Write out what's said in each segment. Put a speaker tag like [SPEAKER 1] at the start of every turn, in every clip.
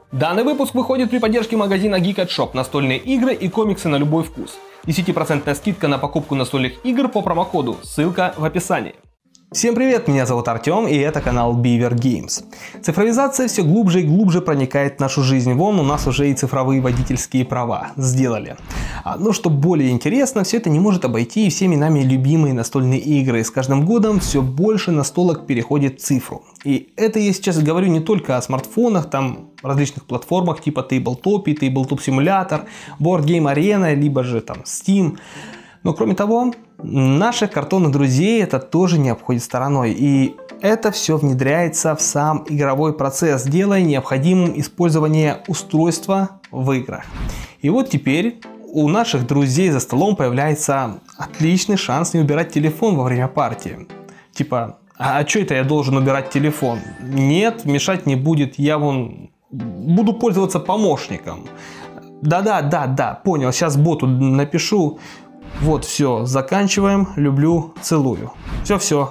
[SPEAKER 1] Данный выпуск выходит при поддержке магазина Geeked Shop, настольные игры и комиксы на любой вкус. 10% скидка на покупку настольных игр по промокоду, ссылка в описании. Всем привет, меня зовут Артем, и это канал Beaver Games. Цифровизация все глубже и глубже проникает в нашу жизнь. Вон у нас уже и цифровые водительские права сделали. Но что более интересно, все это не может обойти и всеми нами любимые настольные игры. С каждым годом все больше настолок переходит в цифру. И это я сейчас говорю не только о смартфонах, там различных платформах типа Tabletop, Tabletop Simulator, Board Game Arena, либо же там Steam. Но кроме того, наших картонных друзей это тоже не обходит стороной. И это все внедряется в сам игровой процесс, делая необходимым использование устройства в играх. И вот теперь у наших друзей за столом появляется отличный шанс не убирать телефон во время партии. Типа, а что это я должен убирать телефон? Нет, мешать не будет, я вон буду пользоваться помощником. Да, понял, сейчас боту напишу. Вот, все, заканчиваем, люблю, целую. Все.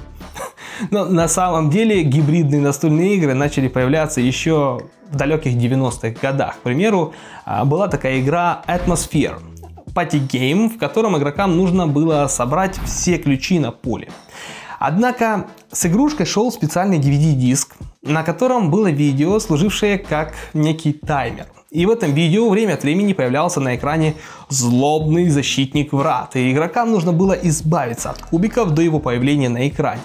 [SPEAKER 1] Но на самом деле гибридные настольные игры начали появляться еще в далеких 90-х годах. К примеру, была такая игра Atmosphere, пати-гейм, в котором игрокам нужно было собрать все ключи на поле. Однако с игрушкой шел специальный DVD-диск, на котором было видео, служившее как некий таймер. И в этом видео время от времени появлялся на экране злобный защитник врат, и игрокам нужно было избавиться от кубиков до его появления на экране.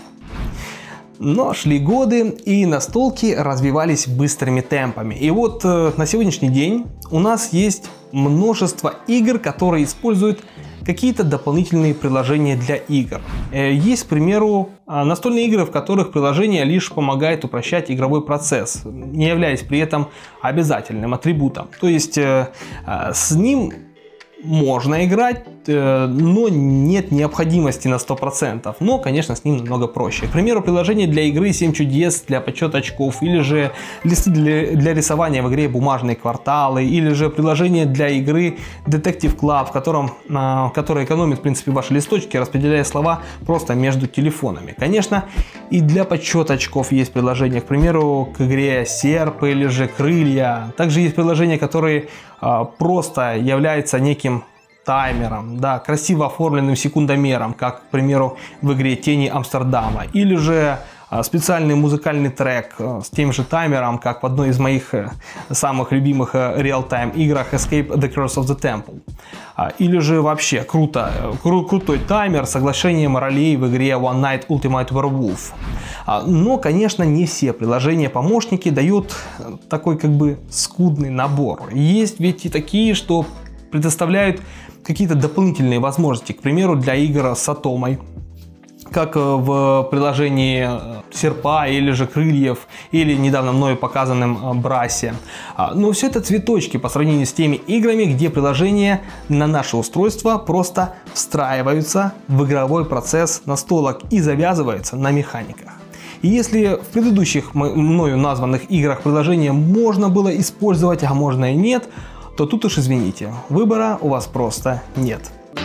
[SPEAKER 1] Но шли годы, и настолки развивались быстрыми темпами. И вот на сегодняшний день у нас есть множество игр, которые используют какие-то дополнительные приложения для игр. Есть, к примеру, настольные игры, в которых приложение лишь помогает упрощать игровой процесс, не являясь при этом обязательным атрибутом. То есть с ним можно играть, но нет необходимости на 100%. Но, конечно, с ним намного проще. К примеру, приложение для игры 7 чудес для подсчета очков, или же листы для рисования в игре бумажные кварталы, или же приложение для игры Detective Club, которое экономит, в принципе, ваши листочки, распределяя слова просто между телефонами. Конечно, и для подсчета очков есть приложение, к примеру, к игре Серп или же Крылья. Также есть приложения, которые просто являются неким таймером, да, красиво оформленным секундомером, как, к примеру, в игре Тени Амстердама, или же специальный музыкальный трек с тем же таймером, как в одной из моих самых любимых реал-тайм играх Escape the Curse of the Temple. Или же вообще крутой таймер с соглашением ролей в игре One Night Ultimate Werewolf. Но, конечно, не все приложения-помощники дают такой как бы скудный набор. Есть ведь и такие, что предоставляют какие-то дополнительные возможности, к примеру, для игр с атомой, как в приложении Серпа или же Крыльев, или недавно мною показанным Брасе. Но все это цветочки по сравнению с теми играми, где приложения на наше устройство просто встраиваются в игровой процесс настолок и завязываются на механиках. И если в предыдущих мною названных играх приложения можно было использовать, а можно и нет, то тут уж извините, выбора у вас просто нет.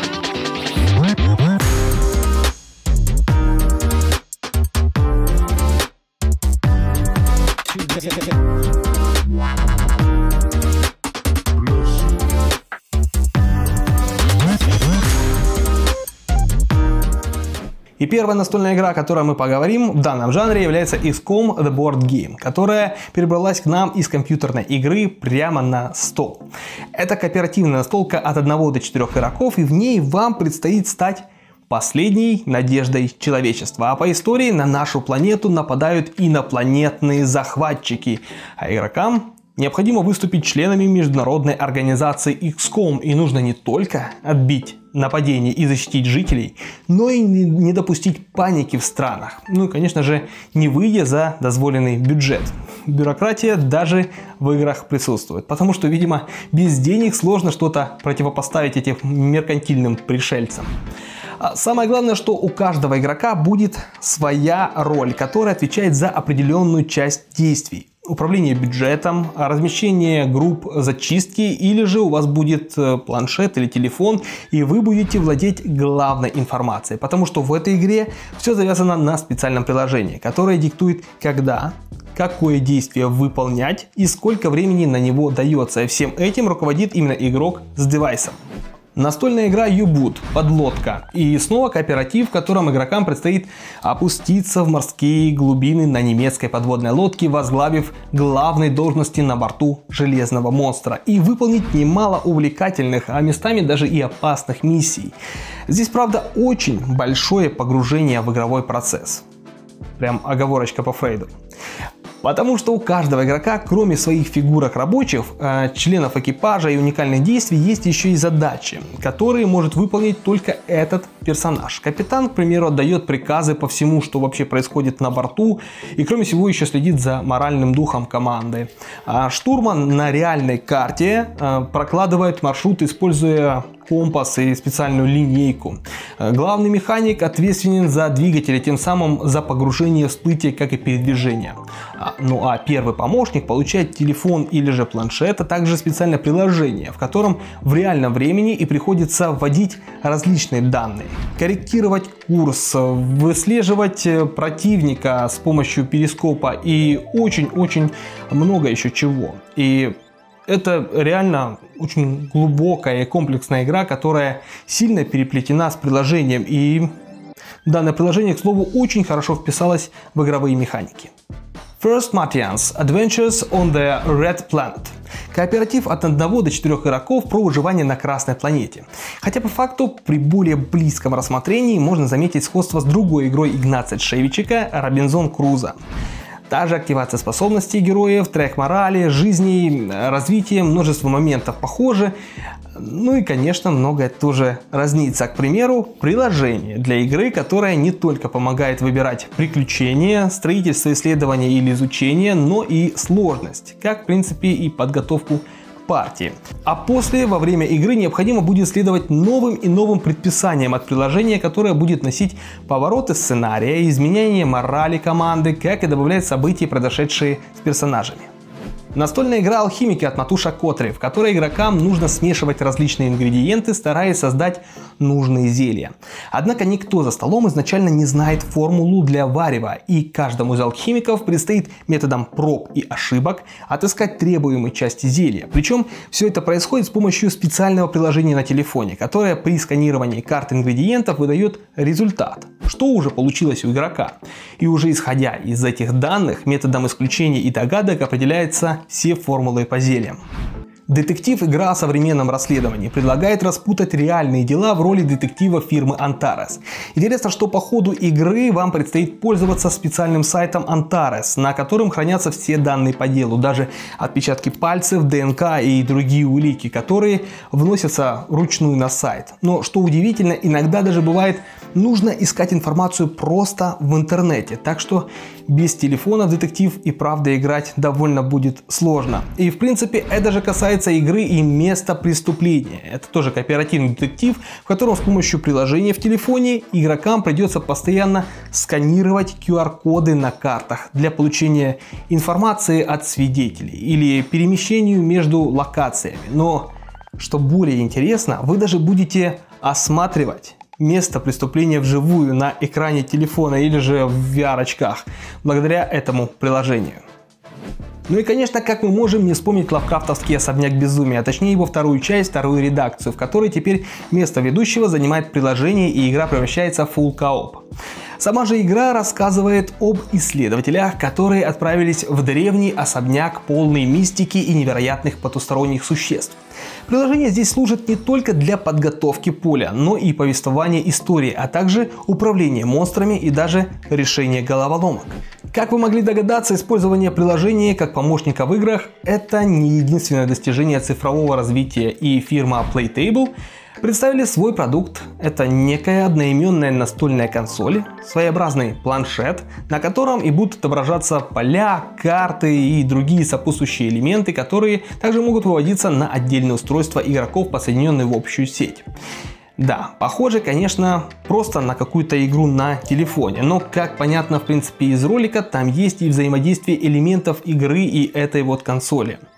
[SPEAKER 1] И первая настольная игра, о которой мы поговорим в данном жанре, является XCOM The Board Game, которая перебралась к нам из компьютерной игры прямо на стол. Это кооперативная настолка от 1 до 4 игроков, и в ней вам предстоит стать последней надеждой человечества. А по истории на нашу планету нападают инопланетные захватчики, а игрокам необходимо выступить членами международной организации XCOM, и нужно не только отбить нападение и защитить жителей, но и не допустить паники в странах. Ну и, конечно же, не выйдя за дозволенный бюджет. Бюрократия даже в играх присутствует, потому что, видимо, без денег сложно что-то противопоставить этим меркантильным пришельцам. Самое главное, что у каждого игрока будет своя роль, которая отвечает за определенную часть действий. Управление бюджетом, размещение групп зачистки, или же у вас будет планшет или телефон, и вы будете владеть главной информацией, потому что в этой игре все завязано на специальном приложении, которое диктует, когда, какое действие выполнять и сколько времени на него дается. И всем этим руководит именно игрок с девайсом. Настольная игра U-Boot, подлодка. И снова кооператив, в котором игрокам предстоит опуститься в морские глубины на немецкой подводной лодке, возглавив главной должности на борту железного монстра. И выполнить немало увлекательных, а местами даже и опасных миссий. Здесь, правда, очень большое погружение в игровой процесс. Прям оговорочка по Фрейду. Потому что у каждого игрока, кроме своих фигурок рабочих, членов экипажа и уникальных действий, есть еще и задачи, которые может выполнить только этот персонаж. Капитан, к примеру, отдает приказы по всему, что вообще происходит на борту, и кроме всего еще следит за моральным духом команды. А штурман на реальной карте прокладывает маршрут, используя компас и специальную линейку. Главный механик ответственен за двигатели, тем самым за погружение, всплытие, как и передвижение. Ну а первый помощник получает телефон или же планшет, а также специальное приложение, в котором в реальном времени и приходится вводить различные данные, корректировать курс, выслеживать противника с помощью перископа и очень-очень много еще чего. И это реально очень глубокая и комплексная игра, которая сильно переплетена с приложением. И данное приложение, к слову, очень хорошо вписалось в игровые механики. First Martians Adventures on the Red Planet. Кооператив от 1 до 4 игроков про выживание на Красной планете. Хотя по факту при более близком рассмотрении можно заметить сходство с другой игрой Игнация Шевчика Робинзон Крузо. Та же активация способностей героев, трек морали, жизни, развитие, множество моментов похожи. Ну и, конечно, многое тоже разнится. К примеру, приложение для игры, которое не только помогает выбирать приключения, строительство, исследования или изучение, но и сложность, как в принципе и подготовку партии. А после, во время игры, необходимо будет следовать новым и новым предписаниям от приложения, которое будет носить повороты сценария, изменения морали команды, как и добавлять события, произошедшие с персонажами. Настольная игра «Алхимики» от Матуша Котри, в которой игрокам нужно смешивать различные ингредиенты, стараясь создать нужные зелья. Однако никто за столом изначально не знает формулу для варева, и каждому из алхимиков предстоит методом проб и ошибок отыскать требуемые части зелья. Причем все это происходит с помощью специального приложения на телефоне, которое при сканировании карт ингредиентов выдает результат, что уже получилось у игрока. И уже исходя из этих данных, методом исключения и догадок определяется все формулы по зельям. Детектив – игра о современном расследовании. Предлагает распутать реальные дела в роли детектива фирмы Antares. Интересно, что по ходу игры вам предстоит пользоваться специальным сайтом Antares, на котором хранятся все данные по делу, даже отпечатки пальцев, ДНК и другие улики, которые вносятся вручную на сайт. Но что удивительно, иногда даже бывает нужно искать информацию просто в интернете, так что без телефона в детектив и правда играть довольно будет сложно. И в принципе это же касается игры и места преступления. Это тоже кооперативный детектив, в котором с помощью приложения в телефоне игрокам придется постоянно сканировать QR-коды на картах для получения информации от свидетелей или перемещению между локациями. Но что более интересно, вы даже будете осматривать место преступления вживую на экране телефона или же в VR-очках благодаря этому приложению. Ну и конечно, как мы можем не вспомнить лавкрафтовский особняк безумия, а точнее его вторую часть, вторую редакцию, в которой теперь место ведущего занимает приложение и игра превращается в full co-op. Сама же игра рассказывает об исследователях, которые отправились в древний особняк, полный мистики и невероятных потусторонних существ. Приложение здесь служит не только для подготовки поля, но и повествования истории, а также управления монстрами и даже решения головоломок. Как вы могли догадаться, использование приложения как помощника в играх – это не единственное достижение цифрового развития, и фирма Playtable представили свой продукт. Это некая одноименная настольная консоль, своеобразный планшет, на котором и будут отображаться поля, карты и другие сопутствующие элементы, которые также могут выводиться на отдельные устройства игроков, подсоединенные в общую сеть. Да, похоже, конечно, просто на какую-то игру на телефоне, но, как понятно, в принципе, из ролика, там есть и взаимодействие элементов игры и этой вот консоли.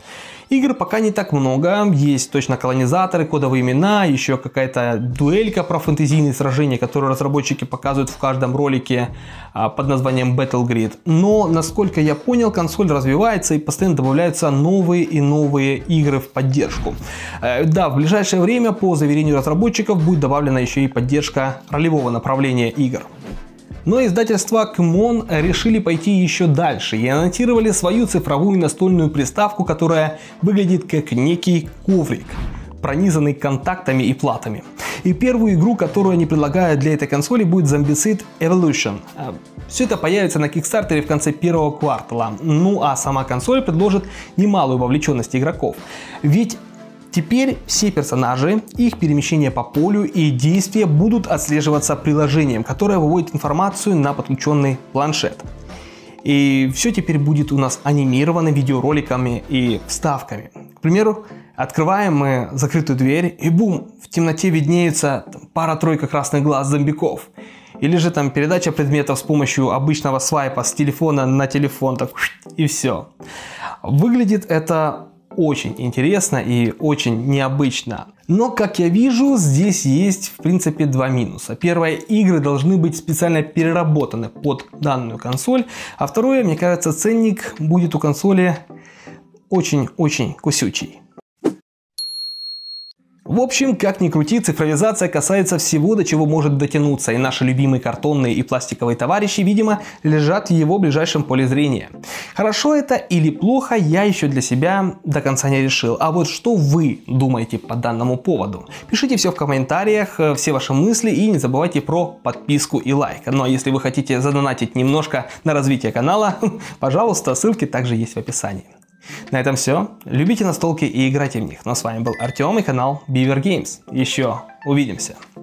[SPEAKER 1] Игр пока не так много, есть точно колонизаторы, кодовые имена, еще какая-то дуэлька про фэнтезийные сражения, которые разработчики показывают в каждом ролике под названием Battlegrid. Но, насколько я понял, консоль развивается и постоянно добавляются новые и новые игры в поддержку. Да, в ближайшее время, по заверению разработчиков, будет добавлена еще и поддержка ролевого направления игр. Но издательства Kmon решили пойти еще дальше и анонсировали свою цифровую настольную приставку, которая выглядит как некий коврик, пронизанный контактами и платами. И первую игру, которую они предлагают для этой консоли, будет Zombicide Evolution. Все это появится на Kickstarter в конце первого квартала. Ну а сама консоль предложит немалую вовлеченность игроков. Ведь теперь все персонажи, их перемещения по полю и действия будут отслеживаться приложением, которое выводит информацию на подключенный планшет. И все теперь будет у нас анимировано видеороликами и вставками. К примеру, открываем мы закрытую дверь и бум, в темноте виднеется пара-тройка красных глаз зомбиков. Или же там передача предметов с помощью обычного свайпа с телефона на телефон, так, и все. Выглядит это очень интересно и очень необычно. Но, как я вижу, здесь есть в принципе два минуса. Первое, игры должны быть специально переработаны под данную консоль. А второе, мне кажется, ценник будет у консоли очень-очень кусючий. В общем, как ни крути, цифровизация касается всего, до чего может дотянуться, и наши любимые картонные и пластиковые товарищи, видимо, лежат в его ближайшем поле зрения. Хорошо это или плохо, я еще для себя до конца не решил. А вот что вы думаете по данному поводу? Пишите все в комментариях, все ваши мысли, и не забывайте про подписку и лайк. Ну а если вы хотите задонатить немножко на развитие канала, пожалуйста, ссылки также есть в описании. На этом все. Любите настолки и играйте в них. Ну а с вами был Артем и канал Beaver Games. Еще увидимся.